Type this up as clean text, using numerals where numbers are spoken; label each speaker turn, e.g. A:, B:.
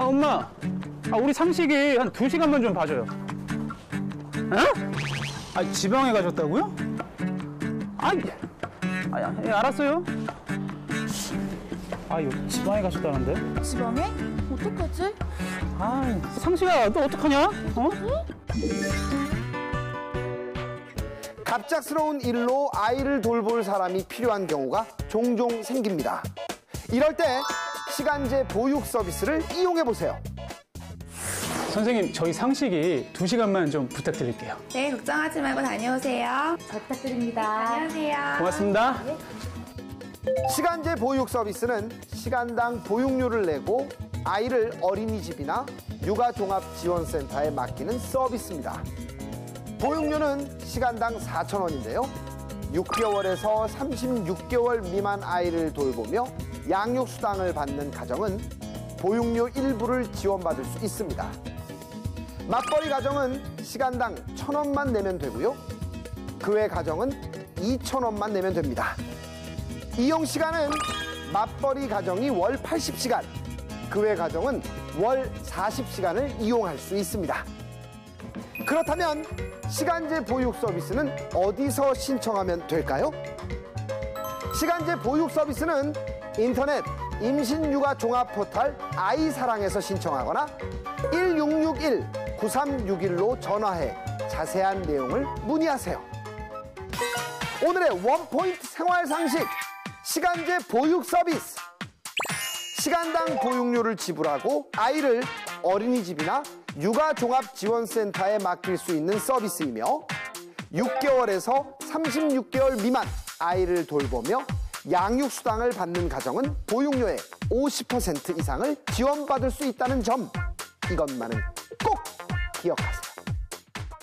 A: 엄마. 우리 상식이 한 2시간만 좀 봐줘요. 에? 지방에 가셨다고요? 예, 알았어요. 이거 지방에 가셨다는데?
B: 지방에? 어떡하지?
A: 상식아, 너 어떡하냐?
C: 갑작스러운 일로 아이를 돌볼 사람이 필요한 경우가 종종 생깁니다. 이럴 때 시간제 보육 서비스를 이용해보세요.
A: 선생님, 저희 상식이 2시간만 좀 부탁드릴게요.
B: 네, 걱정하지 말고 다녀오세요. 잘 부탁드립니다. 안녕하세요.
A: 고맙습니다.
C: 시간제 보육 서비스는 시간당 보육료를 내고 아이를 어린이집이나 육아종합지원센터에 맡기는 서비스입니다. 보육료는 시간당 4,000원인데요. 6개월에서 36개월 미만 아이를 돌보며 양육수당을 받는 가정은 보육료 일부를 지원받을 수 있습니다. 맞벌이 가정은 시간당 1,000원만 내면 되고요. 그 외 가정은 2,000원만 내면 됩니다. 이용 시간은 맞벌이 가정이 월 80시간, 그 외 가정은 월 40시간을 이용할 수 있습니다. 그렇다면 시간제 보육 서비스는 어디서 신청하면 될까요? 시간제 보육 서비스는 인터넷 임신육아 종합 포털 아이사랑에서 신청하거나 1661-9361로 전화해 자세한 내용을 문의하세요. 오늘의 원포인트 생활 상식, 시간제 보육 서비스. 시간당 보육료를 지불하고 아이를 어린이집이나 육아종합지원센터에 맡길 수 있는 서비스이며 6개월에서 36개월 미만 아이를 돌보며 양육수당을 받는 가정은 보육료의 50% 이상을 지원받을 수 있다는 점, 이것만은 꼭 기억하세요.